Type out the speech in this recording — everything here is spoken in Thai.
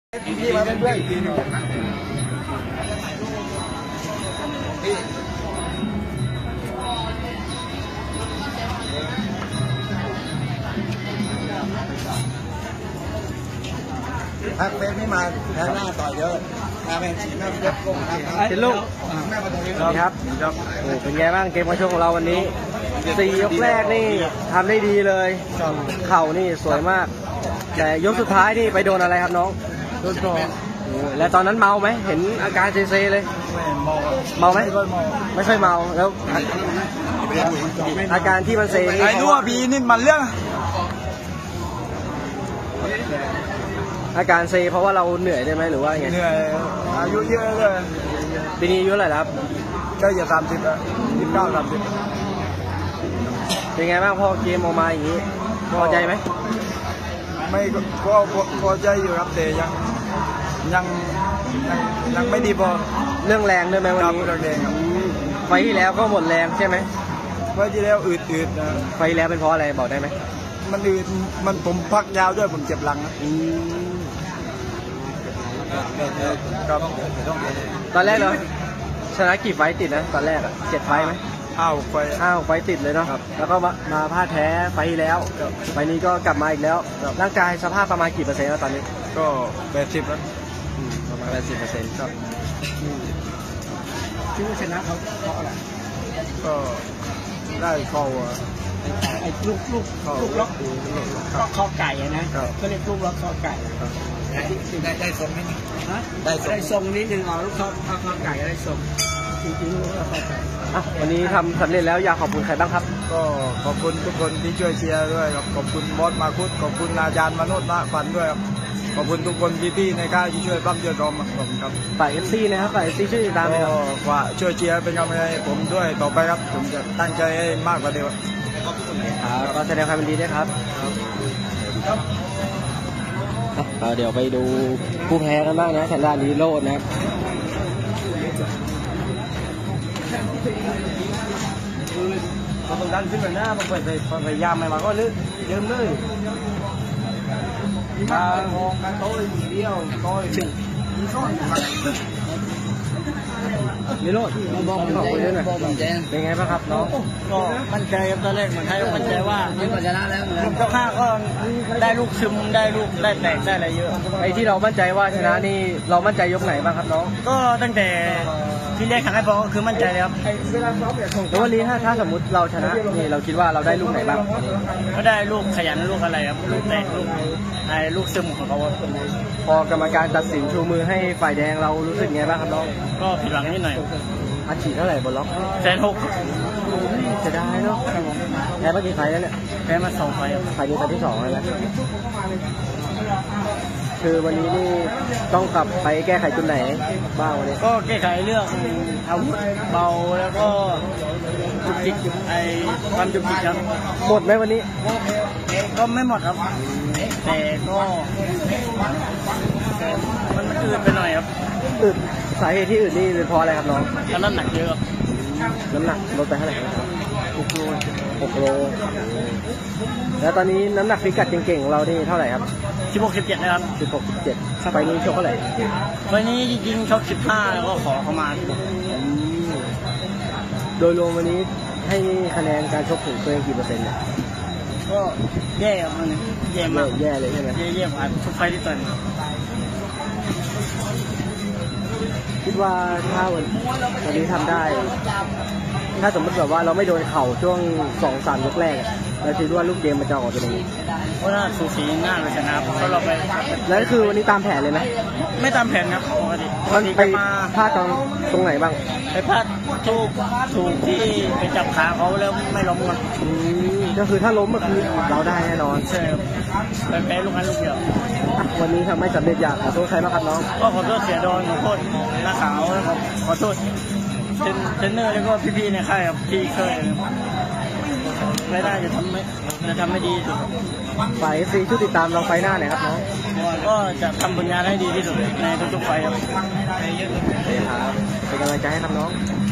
พี่มาเป็นเพื่อนพักเฟซไม่มาแพ้หน้าต่อยเยอะแม่งฉีดแม่งเย็บกงเป็นลูกครับโอ้เป็นไงบ้างเกมการชกของเราวันนี้4 ยกแรกนี่ทำได้ดีเลยเข่านี่สวยมากแต่ยกสุดท้ายนี่ไปโดนอะไรครับน้องโดนต่อแล้วตอนนั้นเมาไหมเห็นอาการเซๆเลยเมาไหมไม่ค่อยเมาแล้วอาการที่มันเซนี่ไอ้รั่วพีนี่มันเรื่องอาการเซเพราะว่าเราเหนื่อยได้ไหมหรือว่าไงเหนื่อยอายุเยอะเลยปีนี้อายุเท่าไหร่ครับก็อย่า30แล้ว29 30 เป็นไงบ้างพอเกมออกมาอย่างนี้พอใจไหมไม่ก็พอใจอยู่ครับแต่ยังไม่ดีพอเรื่องแรงด้วยไหมวันนี้แรงครับไฟที่แล้วก็หมดแรงใช่ไหมไฟที่แล้วอืดนะไฟที่แล้วเป็นเพราะอะไรบอกได้ไหมมันอืดมันผมพักยาวด้วยผมเจ็บหลังตอนแรกเหรอชนะกี่ไฟติดนะตอนแรก7 ไฟไหม5 ไฟติดเลยเนาะแล้วก็มาพลาดแพ้ไฟที่แล้วไฟนี้ก็กลับมาอีกแล้วร่างกายสภาพประมาณกี่เปอร์เซ็นต์แล้วตอนนี้ก็80แล้วประมาณ80%ครับคิดว่าชนะเขาเพราะอะไรก็ได้เข้าไอ้ลูกล็อกคอไก่นะก็เรียกลูกล็อกคอไก่ได้ทรงนิดนึงได้ทรงนิดนึงลูกคอไก่ได้ทรงจริงๆลูกคอไก่วันนี้ทำสำเร็จแล้วอยากขอบคุณใครบ้างครับก็ขอบคุณทุกคนที่ช่วยเชียร์ด้วยครับขอบคุณบอสมาคุดขอบคุณอาจารย์มโนดณฟันด้วยครับขอบคุณทุกคนพี่ๆในค่ายที่ช่วยปั้มช่วยรอมครับฝ่าย FC นะครับฝ่าย FC ช่วยติดตามเลยครับว่าช่วยเชียร์เป็นกำลังใจผมด้วยต่อไปครับผมจะตั้งใจให้มากกว่าเดิมก็แสดงความยินดีด้วยครับเดี๋ยวไปดูผู้แพ้กันบ้างนะทางด้านลีโรจน์นะครับเราต้องดันขึ้นไปหน้ามันพยายามไม่มาก็ลึกเยิมเลยมาโง่กันโต้ยเดียวโต้ยนี่โลดบอกผมด้วยนะเป็นไงบ้างครับน้องก็มั่นใจตอนแรกเหมือนไทยมั่นใจว่าชนะแล้วลูกเจ้าข้าก็ได้ลูกซึมได้ลูกได้แตกได้อะไรเยอะไอ้ที่เรามั่นใจว่าชนะนี่เรามั่นใจยกไหนบ้างครับน้องก็ตั้งแต่ที่แรกครั้งแรกพอก็คือมั่นใจเลยครับแล้ววันนี้ถ้าสมมติเราชนะนี่เราคิดว่าเราได้ลูกไหนบ้างก็ได้ลูกขยันลูกอะไรครับลูกแตกลูกซึมของเขาพอกรรมการตัดสินชูมือให้ฝ่ายแดงเรารู้สึกไงบ้างครับน้องก็ผิดหวังนิดหน่อยอัดฉีดเท่าไหร่บนล็อก 160,000 จะได้เนาะแพ้เมื่อกี้ไฟแล้วเนี่ยแพ้มา2 ไฟไฟนี้ไฟที่2แล้วคือวันนี้นี่ต้องกลับไปแก้ไขจุดไหนบ้างวันนี้ก็แก้ไขเรื่องอาวุธเบาแล้วก็จุกจิกความจุกจิกครับหมดไหมวันนี้ก็ไม่หมดครับแต่ก็มันอืดไปหน่อยครับอืดสาเหตุที่อืดนี่เป็นเพราะอะไรครับน้องน้ำหนักเยอะน้ำหนักลดไปเท่าไหร่6 โลแล้วตอนนี้น้ำหนักพิกัดเก่งๆของเรานี่เท่าไหร่ครับ 16-17นะครับ 16-17ไฟนี้ชกเท่าไหร่ไฟนี้จริงๆชก15แล้วก็ขอเข้ามาโดยรวมวันนี้ให้คะแนนการชกถึงตัวเองกี่เปอร์เซ็นต์เนี่ยก็แย่ครับแย่มากแย่เลยใช่ไหมแย่ผ่านทุกไฟที่ต่อยคิดว่าถ้าวันนี้ทำได้ถ้าสมมติแบบว่าเราไม่โดนเข่าช่วง 2-3 ยกแรกเราคิดว่าลูกเกมมันจะออกเป็นยังไงเพราะน่าสูสีน่าเลยชนะเพราะเราไปแล้วคือวันนี้ตามแผนเลยไหมไม่ตามแผนครับปกติมันไปพลาดตรงไหนบ้างไปพลาดถูกที่ไปจับขาเขาแล้วไม่ล้มกันก็คือถ้าล้มก็คือเราได้แน่นอนใช่ไปแพ้ลูกนั้นลูกเดียววันนี้ทำไม่สำเร็จอยากขอโทษใครบ้างครับน้องก็ขอโทษเสียดอนขอโทษนักข่าวขอโทษเทรนเนอร์แล้วก็พี่ๆในค่ายครับที่เคยไม่ได้จะทำไม่ดีสุดฝ่ายซีช่วยติดตามเราไฟหน้าหน่อยครับน้องก็จะทำผลงานให้ดีที่สุดในทุกๆไฟครับเป็นกำลังใจให้ครับน้อง